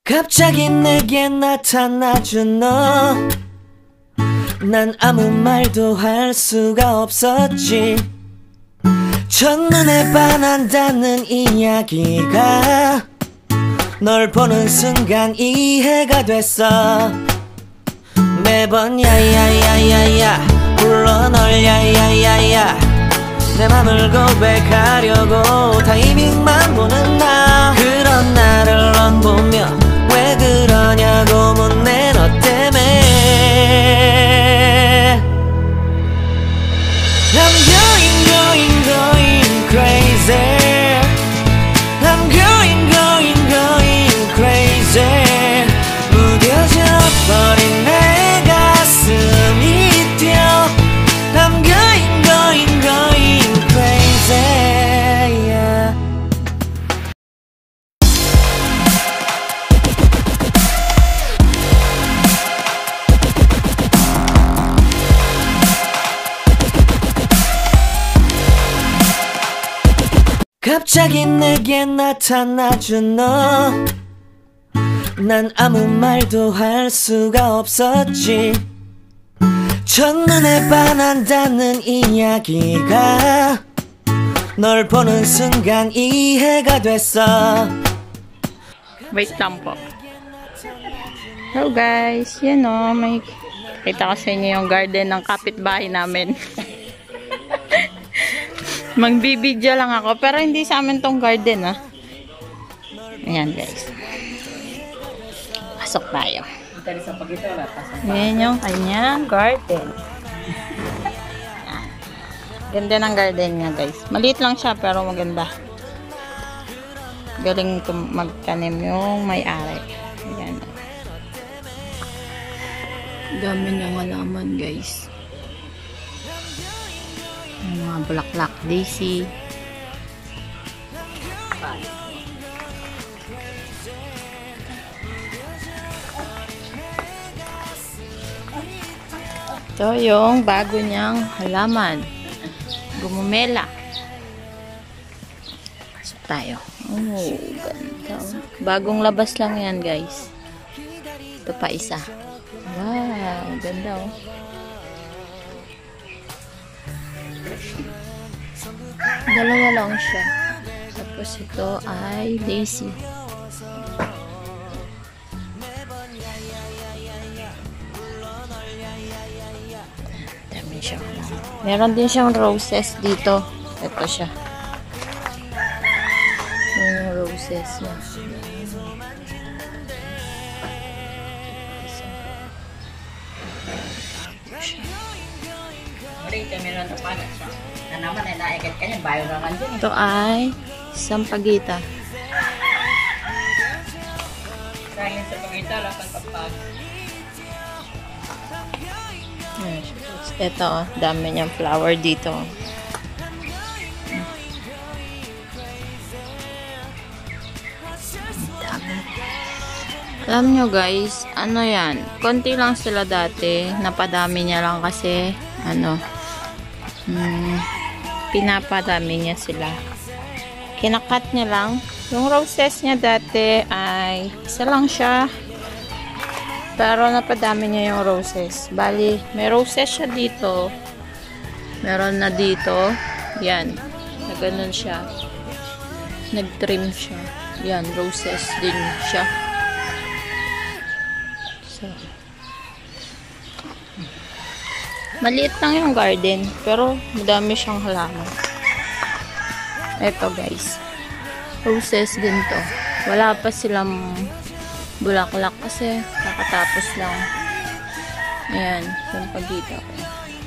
갑자기 내게 나타나준 너, 난 아무 말도 할 수가 없었지. 첫눈에 반한다는 이야기가 널 보는 순간 이해가 됐어. 매번 야야야야야 불러 널 야야야야, 내 맘을 고백하려고 타이밍만 보는 나. 그런 나를 넌 보며 왜 그러냐고 묻네. 너 때문에 I'm going crazy. I'm going crazy. 무뎌져 버린 내 가슴이 뛰어. I'm going crazy, yeah. 갑자기 내게 나타나준 너, 난 아무 말도 할 수가 없었지. 첫눈에 반한다는 이야기가 널 보는 순간 이해가 됐어. Wait lang po. Hello guys, yan o, may kita ko sa inyo yung garden ng kapitbahay namin. Magbibidyo lang ako, pero hindi sa amin tong garden ah. Ayan guys. Pasok tayo. Ayan yung kanyang garden. Ganda ng garden niya guys. Maliit lang siya pero maganda. Galing magtanim yung may-ari. Ayan. Dami niyang halaman guys. Yung mga bulaklak, daisy. Ito yung bago niyang halaman. Gumumela. Pasok tayo. Oh, ganda. Bagong labas lang yan guys. Ito pa isa. Wow, ganda oh. Dalawa lang siya. Tapos ito ay daisy. Dami siya. Meron din siyang roses dito. Ito siya. Yung roses niya. Ito ay sampagita. Ito, dami niyang flower dito. Alam nyo guys, ano yan, konti lang sila dati, napadami niya lang kasi pinapadami niya sila. Kinakat niya lang. Yung roses niya dati ay isa lang siya, pero napadami niya yung roses. Bali, may roses siya dito, meron na dito, yan, na ganun siya, nag-trim siya, yan, roses din siya. So, maliit lang yung garden, pero madami siyang halaman. Eto guys, roses din to. Wala pa silang bulaklak kasi kakatapos lang. Ayan, yung pagkita ko.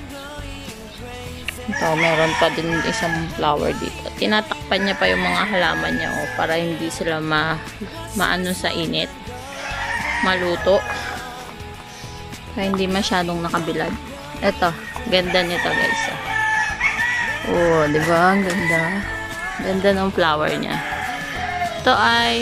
Ito, meron pa din isang flower dito. Tinatakpan niya pa yung mga halaman niya para hindi sila maano sa init, maluto, kaya hindi masyadong nakabilad. Ito, ganda nito guys. Oh, di ba? Ang ganda. Ganda ng flower niya. Ito ay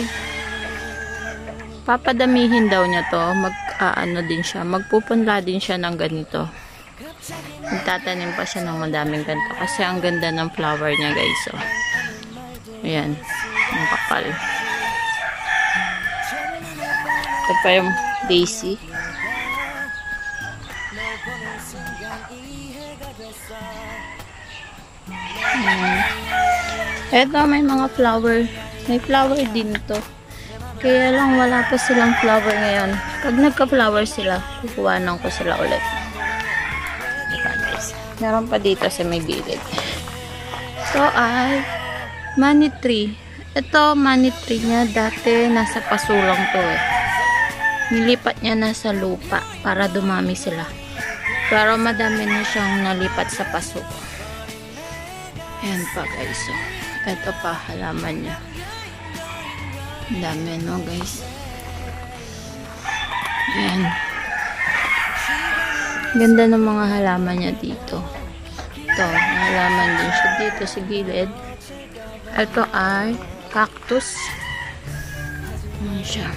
papadamihin daw niya to. Ano din siya. Magpupunla din siya ng ganito. Magtatanim pa siya ng madaming ganito. Kasi ang ganda ng flower niya guys. Oh. Ayan. Ang kapal. Ito pa yung daisy. Ito may mga flower. May flower din to. Kaya lang wala pa silang flower ngayon. Pag nagka-flower sila, kukuhanan ko sila ulit. Ito guys. Meron pa dito sa may gilid. So ay money tree. Ito money tree niya dati nasa paso lang to eh. Nilipat niya na sa lupa para dumami sila. Pero madami na siyang nalipat sa paso. Ayan pa guys. So, ito pa halaman niya. Ang dami no guys. Ayan. Ganda ng mga halaman niya dito. Ito, halaman din siya dito sa gilid. Ito ay cactus. Ayan siya.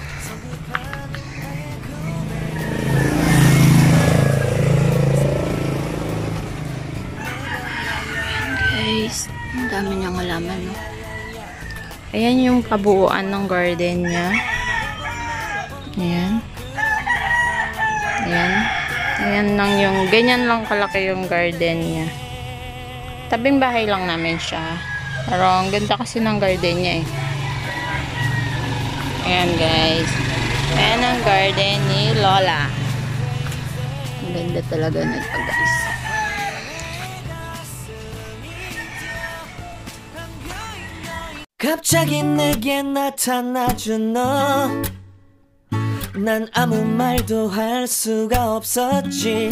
Guys, ang dami niyang halaman, no? Ayan yung kabuuan ng garden niya. Ayan. Ayan. Ayan lang yung, ganyan lang kalaki yung garden niya. Tabing bahay lang namin siya. Pero ang ganda kasi ng garden niya eh. Ayan guys. Ayan ang garden ni Lola. Ang ganda talaga nito guys. 갑자기 내게 나타나준 너 난 아무 말도 할 수가 없었지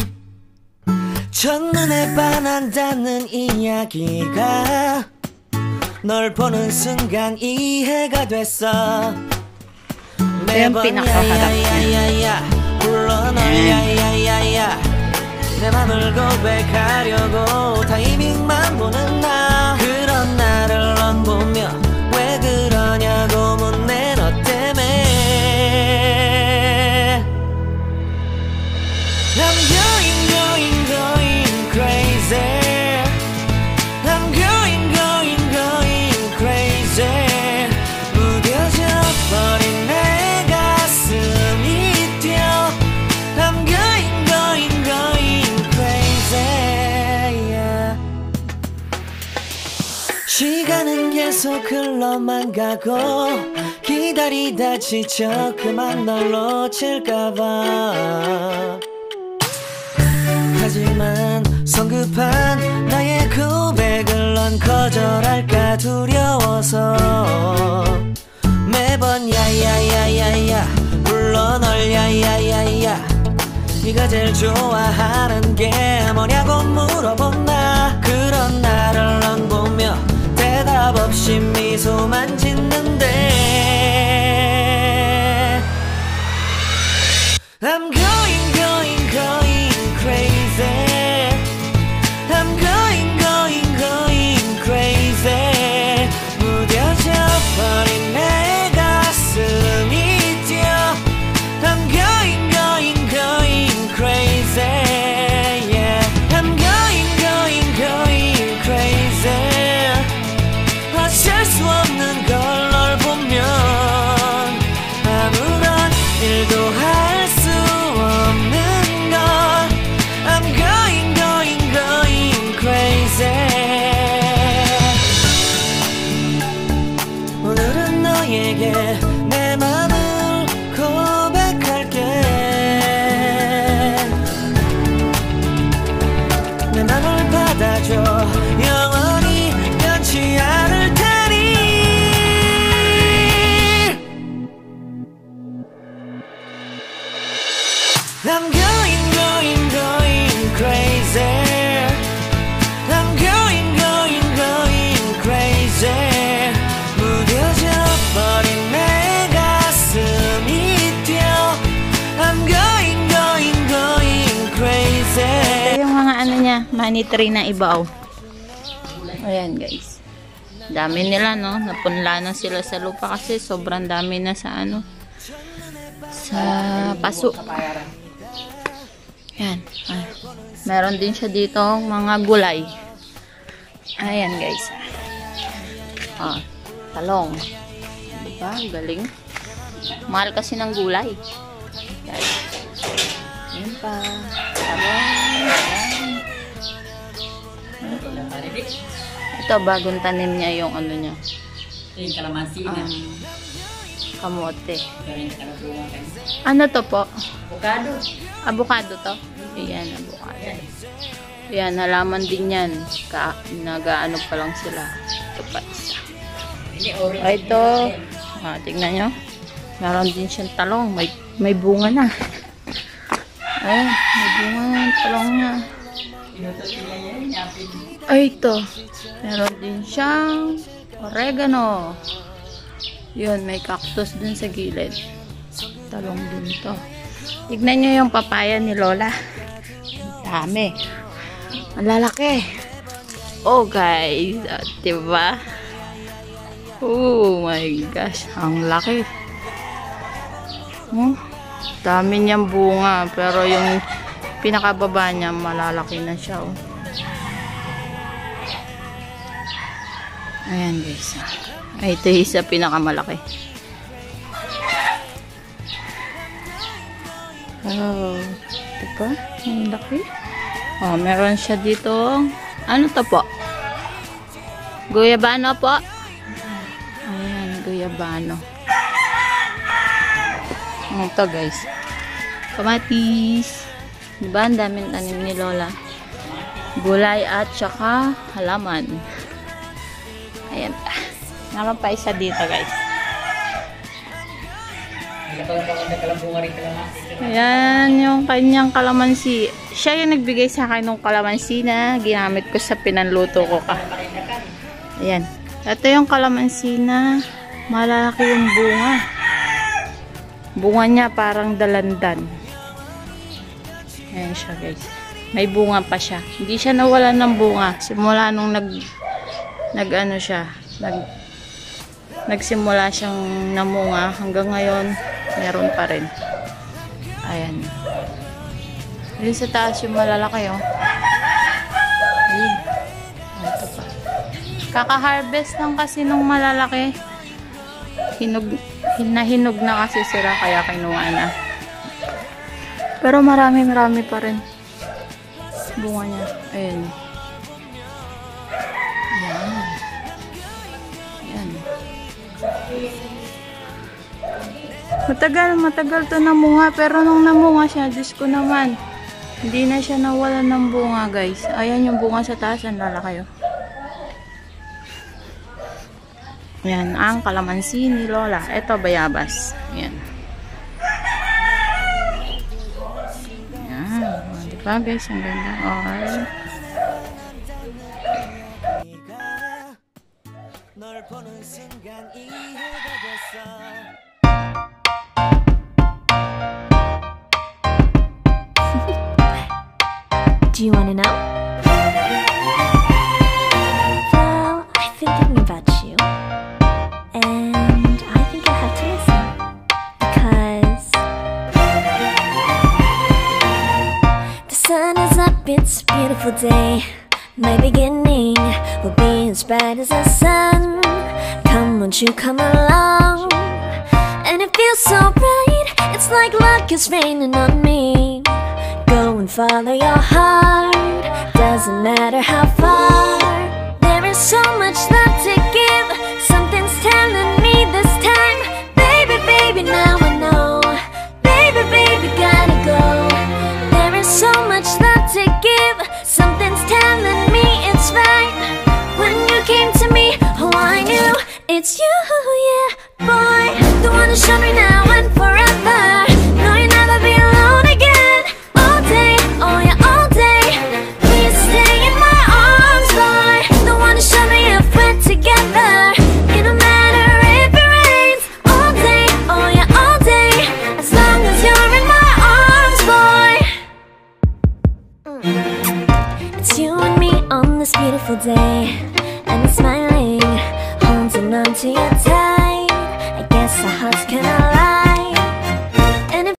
첫눈에 반한다는 이야기가 널 보는 순간 이해가 됐어 매번 야야야야야 불러 널 야야야야 내 맘을 고백하려고 타이밍만 보는 나 그런 나를 넌 보며 왜 그러냐고 묻네 너 때문에 I'm going crazy I'm going crazy 무뎌져 버린 내 가슴이 뛰어 I'm going crazy yeah. 시간은 계속 흘러만 가고 기다리다 지쳐 그만 널 놓칠까봐 하지만 성급한 나의 고백을 넌 거절할까 두려워서 매번 야야야야야 불러 널 야야야야 네가 제일 좋아하는 게 뭐냐고 물어본 나 그런 나를 넌 보며 대답 없이 미소만 짓는데 I'm going crazy I'm going crazy 무뎌져 버린 내 가슴이 뛰어 I'm going crazy yeah I'm going crazy 어쩔 수 없는 걸 널 보면 아무런 일도 할 수 없는 걸 I'm going crazy 오늘은 너에게 내 맘을 고백할게 내 맘을 받아줘 영원히 변치 않을 테니 I'm going crazy I'm going crazy 무뎌져 버린 내 가슴이 뛰어 I'm going crazy Ito yung mga ano niya, money tree na ibaw. Ayan guys. Dami nila no, napunla na sila sa lupa kasi sobrang dami na sa ano, sa paso. Ayan. Ay. Meron din siya dito mga gulay. Ayan guys. Talong. Diba? Galing. Mahal kasi ng gulay. Guys. Yan pa. Ayan. Ito, bagong tanim niya yung ano niya. Yung kalamansi na. Kamote. Ano to po? Avocado. Avocado to? Ayan, avocado. Ayan, halaman din yan. Nag-ano pa lang sila. Ito pa isa. Ito. Tignan nyo. Meron din siyang talong. May bunga na. Ayan, may bunga na yung talong niya. Ay, ito. Meron din siyang oregano. Yun, may cactus dun sa gilid. Talong din to. Tignan nyo yung papaya ni Lola. Dami. Ang lalaki. Oh, guys. Diba? Oh, my gosh. Ang laki. Dami niyang bunga. Pero yung pinakababa niya, malalaki na siya. Oh. Ayan, guys. Ay, ito yung isa pinakamalaki. Oh, ito pa. Ang laki. Oh, meron siya dito. Ano to po? Guyabano po. Ayan, guyabano. Ito, guys. Kamatis. Diba? Ang daming tanim ni Lola. Gulay at saka halaman. Ayan pa. Naman pa isa dito, guys. Ayan yung kanyang kalamansi. Siya yung nagbigay sa akin ng kalamansi na ginamit ko sa pinanluto ko ka. Ayan. Ito yung kalamansi na malaki yung bunga. Bunga niya parang dalandan. Ayan siya, guys. May bunga pa siya. Hindi siya nawalan ng bunga. Simula nung nagsimula siyang namunga hanggang ngayon meron pa rin. Ayan. Ayun sa taas yung malalaki, oh. Ayun. Ito pa. Kaka-harvest lang kasi nung malalaki. Hinog na kasi sila kaya kinuha na. Pero marami pa rin bunga niya. Ayun. Matagal to namunga, pero nung namunga siya, Diyos ko naman, hindi na siya nawalan ng bunga, guys. Ayan yung bunga sa taas, ang lalaki, oh. Ayan, ang kalamansi ni Lola. Ito, bayabas. Ayan. Ayan. Diba, guys? Ang ganda. Alright. Do you want to know? Well, I've been thinking about you, and I think I have to listen, because the sun is up, it's a beautiful day. My beginning will be as bright as the sun. Come, won't you come along? And it feels so bright, it's like luck is raining on me. Go and follow your heart, doesn't matter how far. There is so much love to give, something's telling me this time. Baby, baby, now I know. Baby, baby, gotta go. There is so much love to give, something's telling me it's right. When you came to me, oh I knew it's you, yeah, boy. The one who showed me now and forever. No, you'll never be alone again. All day, oh yeah, all day. Please stay in my arms, boy. The one who showed me if we're together. It don't matter if it rains. All day, oh yeah, all day. As long as you're in my arms, boy. It's you and me on this beautiful day, and it's smiling, holding on to your touch.